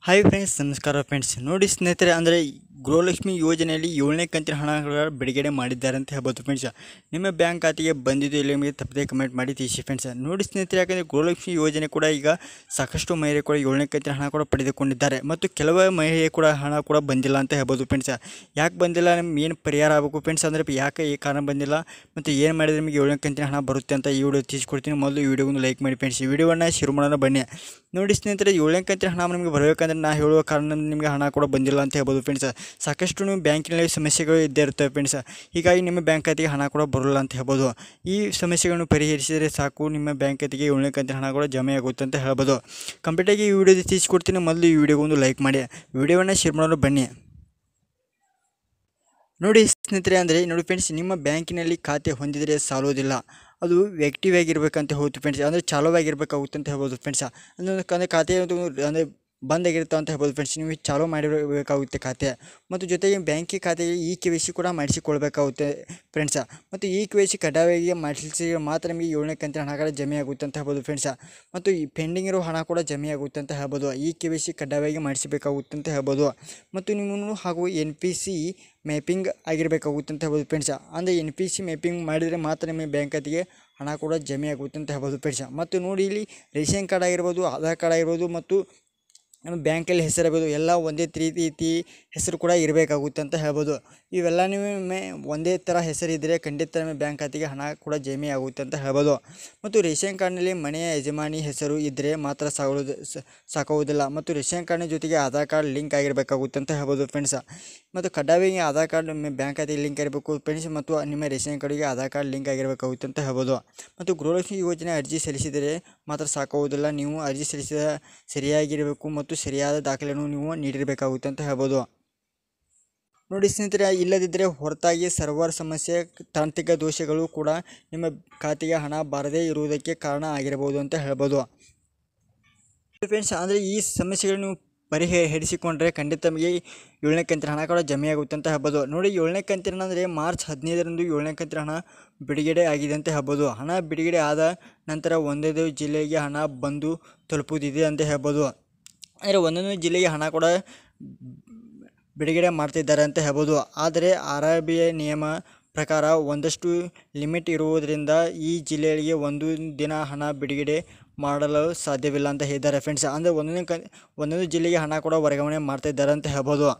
Hi friends, ನಮಸ್ಕಾರ friends. ನೋಡಿ ಸ್ನೇಹಿತರೆ, ಅಂದರೆ ಗೃಹಲಕ್ಷ್ಮಿ ಯೋಜನೆಯಲ್ಲಿ 7ನೇ ಕಂತಿನ ಹಣಗಳ ಬಿಡುಗಡೆ ಮಾಡಿದ್ದಾರೆ ಅಂತ ಹೇಳ್ಬೋದು ಫ್ರೆಂಡ್ಸ್. ನಿಮ್ಮ ಬ್ಯಾಂಕ್ ಖಾತೆಗೆ ಬಂದಿದ್ದು ಇಲ್ಲ ನಿಮಗೆ ತಪ್ಪದೆ ಕಮೆಂಟ್ ಮಾಡಿ ತಿಳಿಸಿ ಫ್ರೆಂಡ್ಸ್. ನೋಡಿ ಸ್ನೇಹಿತರೆ, ಯಾಕಂದರೆ ಗೃಹಲಕ್ಷ್ಮಿ ಯೋಜನೆ ಕೂಡ ಈಗ ಸಾಕಷ್ಟು ಮಹಿಳೆಯರು ಕೂಡ 7ನೇ ಕಂತಿನ ಹಣ ಕೂಡ ಪಡೆದುಕೊಂಡಿದ್ದಾರೆ. ಮತ್ತು ಕೆಲವು ಮಹಿಳೆಯರು ಕೂಡ ಹಣ ಕೂಡ ಬಂದಿಲ್ಲ ಅಂತ ಹೇಳ್ಬೋದು ಫ್ರೆಂಡ್ಸ್. ಯಾಕೆ ಬಂದಿಲ್ಲ, ನಿಮ್ಗೆ ಏನು ಪರಿಹಾರ ಆಗಬೇಕು ಫ್ರೆಂಡ್ಸ್, ಅಂದರೆ ಯಾಕೆ ಈ ಕಾರಣ ಬಂದಿಲ್ಲ ಮತ್ತು ಏನು ಮಾಡಿದರೆ ನಿಮಗೆ 7ನೇ ಕಂತಿನ ಹಣ ಬರುತ್ತೆ ಅಂತ ಈ ವಿಡಿಯೋ ತಿಳಿಸ್ಕೊಡ್ತೀನಿ. ಮೊದಲು ಈ ವಿಡಿಯೋವನ್ನು ಲೈಕ್ ಮಾಡಿ ಫ್ರೆಂಡ್ಸ್. ಈ ವಿಡಿಯೋವನ್ನು ಶುರು ಮಾಡೋಣ ಬನ್ನಿ. ನೋಡಿ ಸ್ನೇಹಿತರೆ, 7ನೇ ಕಂತಿನ ಹಣ ನಿಮಗೆ ಬರಬೇಕಂದ್ರೆ ನಾ ಹೇಳುವ ಕಾರಣ ನಿಮಗೆ ಹಣ ಕೂಡ ಬಂದಿಲ್ಲ ಅಂತ ಹೇಳ್ಬೋದು ಫ್ರೆಂಡ್ಸ್. ಸಾಕಷ್ಟು ನೀವು ಬ್ಯಾಂಕಿನಲ್ಲಿ ಸಮಸ್ಯೆಗಳು ಇದ್ದೇ ಇರ್ತವೆ ಫ್ರೆಂಡ್ಸ್. ಹೀಗಾಗಿ ನಿಮ್ಮ ಬ್ಯಾಂಕ್ ಖಾತೆಗೆ ಹಣ ಕೂಡ ಬರೋಲ್ಲ ಅಂತ ಹೇಳ್ಬೋದು. ಈ ಸಮಸ್ಯೆಗಳನ್ನು ಪರಿಹರಿಸಿದರೆ ಸಾಕು, ನಿಮ್ಮ ಬ್ಯಾಂಕ್ ಖಾತೆಗೆ 7ನೇ ಕಂತಿನ ಹಣ ಕೂಡ ಜಮೆ ಆಗುತ್ತೆ ಅಂತ ಹೇಳ್ಬೋದು. ಕಂಪ್ಲೀಟಾಗಿ ಈ ವಿಡಿಯೋ ತಿಳಿಸ್ಕೊಡ್ತೀನಿ. ಮೊದಲು ಈ ವಿಡಿಯೋಗೊಂದು ಲೈಕ್ ಮಾಡಿ, ವಿಡಿಯೋವನ್ನು ಶೇರ್ ಮಾಡೋದು ಬನ್ನಿ. ನೋಡಿ ಸ್ನೇಹಿತರೆ, ಅಂದರೆ ನೋಡಿ ಫ್ರೆಂಡ್ಸ್, ನಿಮ್ಮ ಬ್ಯಾಂಕಿನಲ್ಲಿ ಖಾತೆ ಹೊಂದಿದರೆ ಸಾಲೋದಿಲ್ಲ, ಅದು ಆ್ಯಕ್ಟಿವ್ ಆಗಿರ್ಬೇಕಂತ ಹೋಗುತ್ತೆ ಫ್ರೆಂಡ್ಸ್. ಅಂದರೆ ಚಾಲುವಾಗಿರ್ಬೇಕಾಗುತ್ತೆ ಅಂತ ಹೇಳ್ಬೋದು ಫ್ರೆಂಡ್ಸ್. ಅಂದರೆ ಖಾತೆ ಅಂದರೆ ಬಂದಾಗಿರುತ್ತೆ ಅಂತ ಹೇಳ್ಬೋದು ಫ್ರೆಂಡ್ಸ್. ನೀವು ಚಾಲೂ ಮಾಡಿರಬೇಕಾಗುತ್ತೆ ಖಾತೆ. ಮತ್ತು ಜೊತೆಗೆ ಬ್ಯಾಂಕಿನ ಖಾತೆಗೆ KYC ಕೂಡ ಮಾಡಿಸಿಕೊಳ್ಬೇಕಾಗುತ್ತೆ ಫ್ರೆಂಡ್ಸ. ಮತ್ತು KYC ಕಡ್ಡಾಯವಾಗಿ ಮಾಡಿಸಿದ್ರೆ ಮಾತ್ರ ನಿಮಗೆ 7ನೇ ಕಂತಿನ ಹಣಗಳು ಜಮೆ ಆಗುತ್ತೆ ಅಂತ ಹೇಳ್ಬೋದು ಫ್ರೆಂಡ್ಸ. ಮತ್ತು ಈ ಪೆಂಡಿಂಗ್ ಇರೋ ಹಣ ಕೂಡ ಜಮೆ ಆಗುತ್ತೆ ಅಂತ ಹೇಳ್ಬೋದು. KYC ಕಡ್ಡಾಯವಾಗಿ ಮಾಡಿಸಬೇಕಾಗುತ್ತೆ ಅಂತ ಹೇಳ್ಬೋದು. ಮತ್ತು ನೀವು ಹಾಗೂ NPC ಮ್ಯಾಪಿಂಗ್ ಆಗಿರಬೇಕಾಗುತ್ತೆ ಅಂತ ಹೇಳ್ಬೋದು ಫ್ರೆಂಡ್ಸ. ಅಂದರೆ NPC ಮ್ಯಾಪಿಂಗ್ ಮಾಡಿದರೆ ಮಾತ್ರ ನಿಮ್ಮ ಬ್ಯಾಂಕ್ ಖಾತೆಗೆ ಹಣ ಕೂಡ ಜಮೆ ಆಗುತ್ತೆ ಅಂತ ಹೇಳ್ಬೋದು ಫ್ರೆಂಡ್ಸ. ಮತ್ತು ನೋಡಿ, ಇಲ್ಲಿ ರೇಷನ್ ಕಾರ್ಡ್ ಆಗಿರ್ಬೋದು, ಆಧಾರ್ ಕಾರ್ಡ್ ಆಗಿರ್ಬೋದು, ಮತ್ತು ನಮ್ಮ ಬ್ಯಾಂಕಲ್ಲಿ ಹೆಸರಿರ್ಬೋದು, ಎಲ್ಲ ಒಂದೇ ರೀತಿ ಹೆಸರು ಕೂಡ ಇರಬೇಕಾಗುತ್ತೆ ಅಂತ ಹೇಳ್ಬೋದು. ಇವೆಲ್ಲ ನಿಮಗೆ ಒಂದೇ ಥರ ಹೆಸರಿದ್ದರೆ ಖಂಡಿತ ನಿಮ್ಮ ಬ್ಯಾಂಕ್ ಖಾತೆಗೆ ಹಣ ಕೂಡ ಜಮೆ ಆಗುತ್ತೆ ಅಂತ ಹೇಳ್ಬೋದು. ಮತ್ತು ರೇಷನ್ ಕಾರ್ಡ್ನಲ್ಲಿ ಮನೆಯ ಯಜಮಾನಿ ಹೆಸರು ಇದ್ದರೆ ಮಾತ್ರ ಸಾಕಾಗುವುದಿಲ್ಲ. ಮತ್ತು ರೇಷನ್ ಕಾರ್ಡ್ನ ಜೊತೆಗೆ ಆಧಾರ್ ಕಾರ್ಡ್ ಲಿಂಕ್ ಆಗಿರಬೇಕಾಗುತ್ತೆ ಅಂತ ಹೇಳ್ಬೋದು ಫ್ರೆಂಡ್ಸ್. ಮತ್ತು ಕಡ್ಡಾಯವಾಗಿ ಆಧಾರ್ ಕಾರ್ಡ್ ನಿಮ್ಮ ಬ್ಯಾಂಕ್ ಖಾತೆಗೆ ಲಿಂಕ್ ಆಗಿರಬೇಕು ಫ್ರೆಂಡ್ಸ್. ಮತ್ತು ನಿಮ್ಮ ರೇಷನ್ ಕಾರ್ಡಿಗೆ ಆಧಾರ್ ಕಾರ್ಡ್ ಲಿಂಕ್ ಆಗಿರಬೇಕಾಗುತ್ತೆ ಅಂತ ಹೇಳ್ಬೋದು. ಮತ್ತು ಗೃಹಲಕ್ಷ್ಮಿ ಯೋಜನೆ ಅರ್ಜಿ ಸಲ್ಲಿಸಿದರೆ ಮಾತ್ರ ಸಾಕಾಗುವುದಿಲ್ಲ, ನೀವು ಅರ್ಜಿ ಸಲ್ಲಿಸಿದ ಸರಿಯಾಗಿರಬೇಕು ಮತ್ತು ಸರಿಯಾದ ದಾಖಲೆಯನ್ನು ನೀವು ನೀಡಿರಬೇಕಾಗುತ್ತೆ ಅಂತ ಹೇಳ್ಬೋದು. ನೋಡಿ ಸ್ನೇಹಿತರೆ, ಇಲ್ಲದಿದ್ದರೆ ಹೊರತಾಗಿ ಸರ್ವರ್ ಸಮಸ್ಯೆ, ತಾಂತ್ರಿಕ ದೋಷಗಳು ಕೂಡ ನಿಮ್ಮ ಖಾತೆಗೆ ಹಣ ಬಾರದೇ ಇರುವುದಕ್ಕೆ ಕಾರಣ ಆಗಿರಬಹುದು ಅಂತ ಹೇಳ್ಬೋದು ಫ್ರೆಂಡ್ಸ್. ಅಂದರೆ ಈ ಸಮಸ್ಯೆಗಳನ್ನು ನೀವು ಪರಿಹರಿಸಿಕೊಂಡ್ರೆ ಖಂಡಿತ ನಮಗೆ 7ನೇ ಕಂತಿನ ಹಣ ಕೂಡ ಜಮೆ ಆಗುತ್ತೆ ಅಂತ ಹೇಳ್ಬೋದು. ನೋಡಿ, 7ನೇ ಕಂತಿನ ಅಂದರೆ ಮಾರ್ಚ್ 15ರಂದು 7ನೇ ಕಂತಿನ ಹಣ ಬಿಡುಗಡೆ ಆಗಿದೆ ಅಂತ ಹೇಳ್ಬೋದು. ಹಣ ಬಿಡುಗಡೆ ಆದ ನಂತರ ಒಂದೊಂದು ಜಿಲ್ಲೆಗೆ ಹಣ ಬಂದು ತಲುಪುವುದಿದೆ ಅಂತ ಹೇಳ್ಬೋದು. ಅಂದರೆ ಒಂದೊಂದು ಜಿಲ್ಲೆಗೆ ಹಣ ಕೂಡ ಬಿಡುಗಡೆ ಮಾಡ್ತಿದ್ದಾರೆ ಅಂತ ಹೇಳ್ಬೋದು. ಆದರೆ RBI ನಿಯಮ ಪ್ರಕಾರ ಒಂದಷ್ಟು ಲಿಮಿಟ್ ಇರುವುದರಿಂದ ಈ ಜಿಲ್ಲೆಗಳಿಗೆ ಒಂದು ದಿನ ಹಣ ಬಿಡುಗಡೆ ಮಾಡಲು ಸಾಧ್ಯವಿಲ್ಲ ಅಂತ ಹೇಳಿದ್ದಾರೆ ಫ್ರೆಂಡ್ಸ್. ಅಂದರೆ ಒಂದೊಂದು ಜಿಲ್ಲೆಗೆ ಹಣ ಕೂಡ ವರ್ಗಾವಣೆ ಮಾಡ್ತಾಯಿದ್ದಾರೆ ಅಂತ ಹೇಳ್ಬೋದು.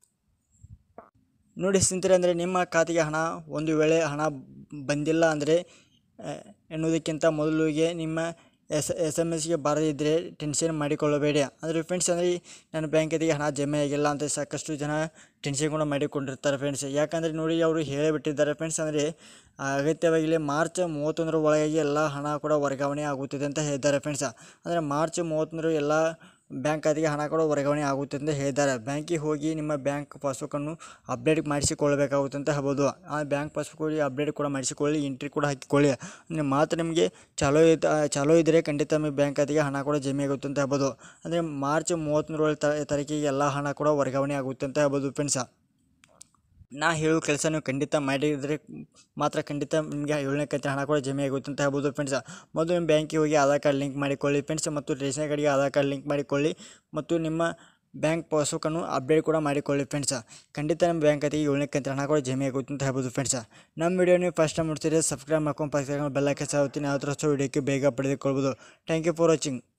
ನೋಡಿ ಸ್ನೇಹಿತರೆ, ಅಂದರೆ ನಿಮ್ಮ ಖಾತೆಗೆ ಹಣ ಒಂದು ವೇಳೆ ಹಣ ಬಂದಿಲ್ಲ ಅಂದರೆ ಎನ್ನುವುದಕ್ಕಿಂತ ಮೊದಲಿಗೆ ನಿಮ್ಮ SMS ಬಾರದಿದ್ದರೆ ಟೆನ್ಷನ್ ಮಾಡಿಕೊಳ್ಳಬೇಡಿ. ಅಂದರೆ ಫ್ರೆಂಡ್ಸ್, ಅಂದರೆ ನನ್ನ ಬ್ಯಾಂಕ್ ಖಾತೆಗೆ ಹಣ ಜಮೆ ಆಗಿಲ್ಲ ಅಂತ ಸಾಕಷ್ಟು ಜನ ಟೆನ್ಷನ್ ಕೂಡ ಮಾಡಿಕೊಂಡಿರ್ತಾರೆ ಫ್ರೆಂಡ್ಸ್. ಯಾಕಂದರೆ ನೋಡಿ, ಅವರು ಹೇಳಿಬಿಟ್ಟಿದ್ದಾರೆ ಫ್ರೆಂಡ್ಸ್. ಅಂದರೆ ಅಗತ್ಯವಾಗಿ ಮಾರ್ಚ್ 31ರ ಒಳಗಾಗಿ ಎಲ್ಲ ಹಣ ಕೂಡ ವರ್ಗಾವಣೆ ಆಗುತ್ತದೆ ಅಂತ ಹೇಳಿದ್ದಾರೆ ಫ್ರೆಂಡ್ಸ್. ಅಂದರೆ ಮಾರ್ಚ್ 31ರ ಎಲ್ಲ ಬ್ಯಾಂಕ್ ಖಾತೆಗೆ ಹಣ ಕೂಡ ವರ್ಗಾವಣೆ ಆಗುತ್ತೆ ಅಂತ ಹೇಳಿದ್ದಾರೆ. ಬ್ಯಾಂಕಿಗೆ ಹೋಗಿ ನಿಮ್ಮ ಬ್ಯಾಂಕ್ ಪಾಸ್ಬುಕ್ಕನ್ನು ಅಪ್ಡೇಟ್ ಮಾಡಿಸಿಕೊಳ್ಳಬೇಕಾಗುತ್ತೆ ಅಂತ ಹೇಳ್ಬೋದು. ಆ ಬ್ಯಾಂಕ್ ಪಾಸ್ಬುಕ್ ಹೋಗಿ ಅಪ್ಡೇಟ್ ಕೂಡ ಮಾಡಿಸಿಕೊಳ್ಳಿ, ಎಂಟ್ರಿ ಕೂಡ ಹಾಕಿಕೊಳ್ಳಿ. ಅಂದರೆ ಮಾತ್ರ ನಿಮಗೆ ಚಾಲೂ ಇದ್ದರೆ ಖಂಡಿತ ನಿಮ್ಮ ಬ್ಯಾಂಕ್ ಖಾತೆಗೆ ಹಣ ಕೂಡ ಜಮೆ ಆಗುತ್ತೆ ಅಂತ ಹೇಳ್ಬೋದು. ಅಂದರೆ ಮಾರ್ಚ್ 31ರ ತಾರೀಕಿಗೆ ಎಲ್ಲ ಹಣ ಕೂಡ ವರ್ಗಾವಣೆ ಆಗುತ್ತೆ ಅಂತ ಹೇಳ್ಬೋದು ಫ್ರೆಂಡ್ಸ. ನಾ ಹೇಳುವ ಕೆಲಸ ನೀವು ಖಂಡಿತ ಮಾಡಿದರೆ ಮಾತ್ರ ಖಂಡಿತ ನಿಮಗೆ 7ನೇ ಕಂತಿನ ಹಣ ಕೂಡ ಜಮೆ ಆಗುತ್ತೆ ಅಂತ ಹೇಳ್ಬೋದು ಫ್ರೆಂಡ್ಸ್. ಮೊದಲು ನಿಮ್ಮ ಬ್ಯಾಂಕಿಗೆ ಹೋಗಿ ಆಧಾರ್ ಕಾರ್ಡ್ ಲಿಂಕ್ ಮಾಡಿಕೊಳ್ಳಿ ಫ್ರೆಂಡ್ಸ್. ಮತ್ತು ರೇಷನ್ ಕಾರ್ಡಿಗೆ ಆಧಾರ್ ಕಾರ್ಡ್ ಲಿಂಕ್ ಮಾಡಿಕೊಳ್ಳಿ. ಮತ್ತು ನಿಮ್ಮ ಬ್ಯಾಂಕ್ ಪಾಸ್ಬುಕ್ಕನ್ನು ಅಪ್ಡೇಟ್ ಕೂಡ ಮಾಡಿಕೊಳ್ಳಿ ಫ್ರೆಂಡ್ಸ್. ಖಂಡಿತ ನಿಮ್ಮ ಬ್ಯಾಂಕ್ ಖಾತೆಗೆ 7ನೇ ಕಂತಿನ ಹಣ ಕೂಡ ಜಮೆ ಆಗುತ್ತೆ ಅಂತ ಹೇಳ್ಬೋದು ಫ್ರೆಂಡ್ಸ್. ನಮ್ಮ ವಿಡಿಯೋ ನೀವು ಫಸ್ಟ್ ಟೈಮ್ ನೋಡ್ತೀರಿ, ಸಬ್ಸ್ಕ್ರೈಬ್ ಮಾಡ್ಕೊಂಡು ಪಕ್ಕದ ಬೆಲ್ ಐಕಾನ್ ಸಹ ಒತ್ತಿ. ನಾವು ವಿಡಿಯೋಕ್ಕೆ ಬೇಗ ಪಡೆದುಕೊಳ್ಬೋದು. Thank you for watching.